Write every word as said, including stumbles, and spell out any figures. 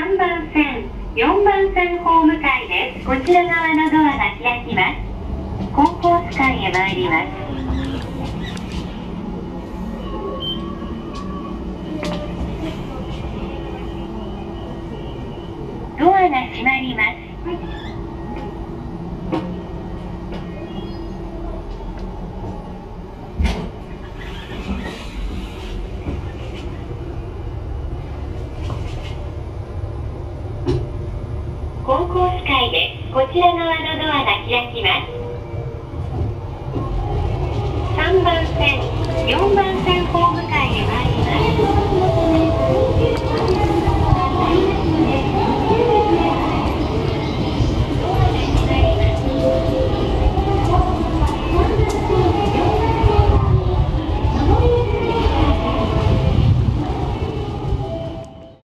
んばん線、よんばん線ホーム階です。こちら側のドアが開きます。コンコース階へ参ります。ドアが閉まります。コンコース階です。こちら側のドアが開きます。さんばん線、よんばん線ホーム階へ参ります。